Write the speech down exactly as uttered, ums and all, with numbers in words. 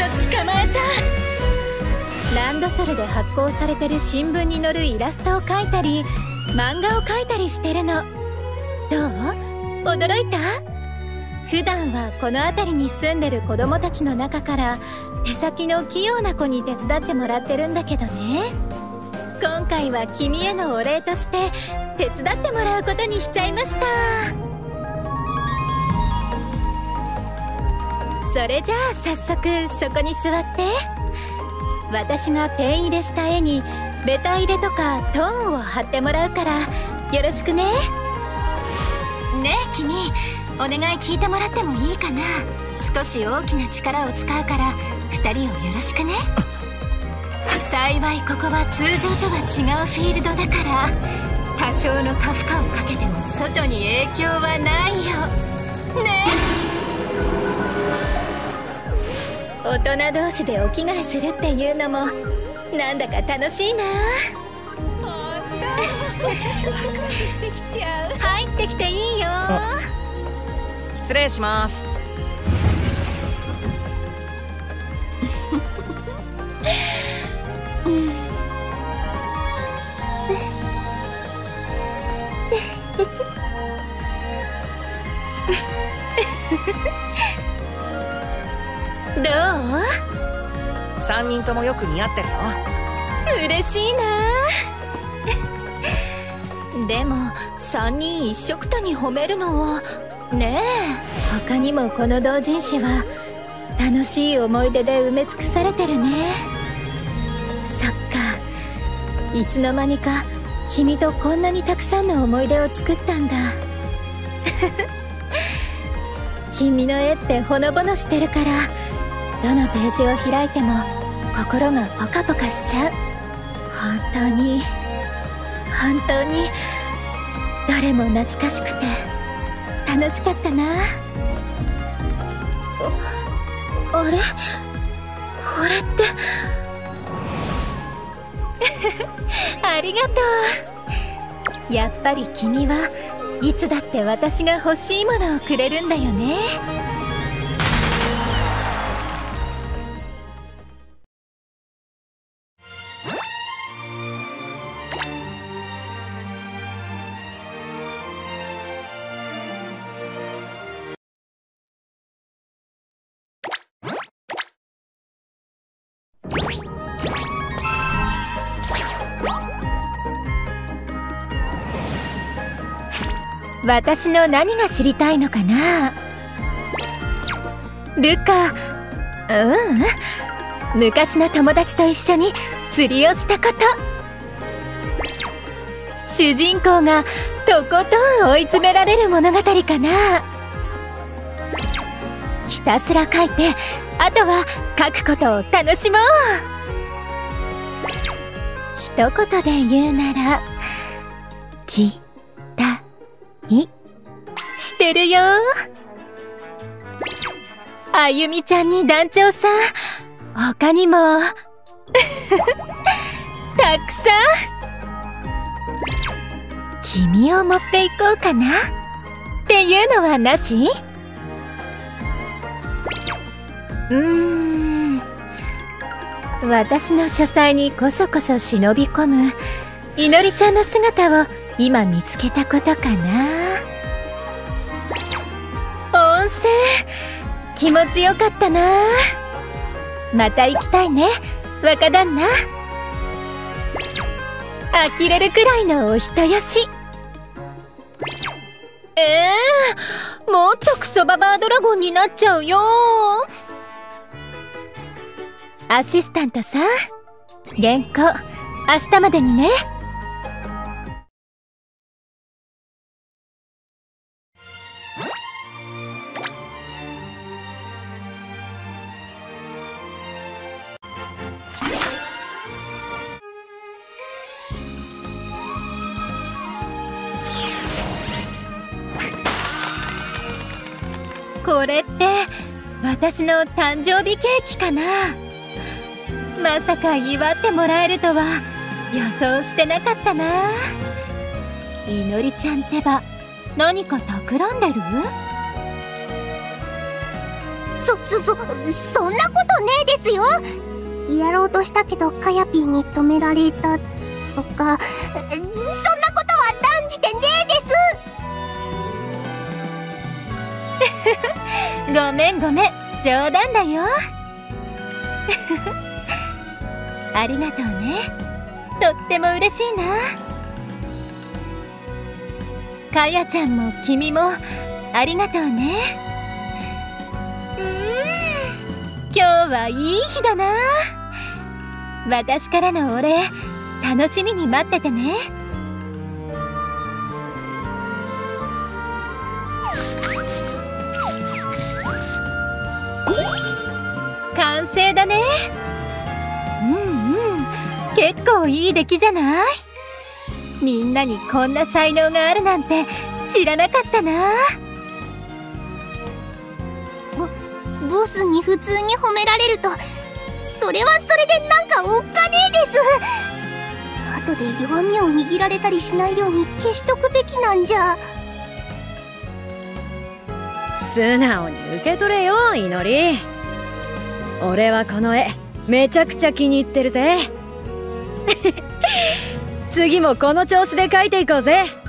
捕まえた。 ランドソルで発行されてる新聞に載るイラストを描いたり漫画を描いたりしてるの。どう？驚いた？普段はこの辺りに住んでる子供たちの中から手先の器用な子に手伝ってもらってるんだけどね。今回は君へのお礼として手伝ってもらうことにしちゃいました。それじゃあ早速そこに座って。私がペン入れした絵にベタ入れとかトーンを貼ってもらうからよろしくね。 ねえ君、お願い聞いてもらってもいいかな。少し大きな力を使うからふたりをよろしくね。幸いここは通常とは違うフィールドだから多少の過負荷をかけても外に影響はないよね。 大人同士でお着替えするっていうのもなんだか楽しいな。 ほんとワクワクしてきちゃう。 入ってきていいよ。 失礼します。 どう？ さんにんともよく似合ってるよ。 嬉しいな。でもさんにん一緒くたに褒めるのはねえ。他にもこの同人誌は楽しい思い出で埋め尽くされてるね。そっか、いつの間にか君とこんなにたくさんの思い出を作ったんだ。君の絵ってほのぼのしてるからどのページを開いても心がポカポカしちゃう。本当に本当にどれも懐かしくて楽しかったな。あ、あれ？これってありがとう。やっぱり君はいつだって私が欲しいものをくれるんだよね。私の何が知りたいのかな。ルカ、ううん、昔の友達と一緒に釣りをしたこと。主人公がとことん追い詰められる物語かな。ひたすら書いてあとは書くことを楽しもう。一言で言うならきたいしてるよ。あゆみちゃんに団長さん、他にもたくさん。君を持っていこうかなっていうのはなし？うーん、私の書斎にこそこそ忍び込むいのりちゃんの姿を今見つけたことかな。温泉気持ちよかったな。また行きたいね、若旦那。呆れるくらいのお人よし。ええー、もっとクソババアドラゴンになっちゃうよ。アシスタントさん、原稿明日までにね。これって私の誕生日ケーキかな。まさか祝ってもらえるとは予想してなかったな。いのりちゃんってば何か企んでる？ そ、そ、そ、そんなことねえでですよ。やろうとしたけどカヤピーに止められたとか、そんなことは断じてねえですごめんごめん、冗談だよ。ありがとうね、とっても嬉しいな。かやちゃんも君もありがとうね。うーん、今日はいい日だな。私からのお礼楽しみに待っててね。完成だね。うんうん、結構いい出来じゃない？みんなにこんな才能があるなんて知らなかったな。 ボ、ボスに普通に褒められると、それはそれでなんかおっかねえです。後で弱みを握られたりしないように消しとくべきなんじゃ。 素直に受け取れよ、いのり。俺はこの絵めちゃくちゃ気に入ってるぜ。次もこの調子で描いていこうぜ。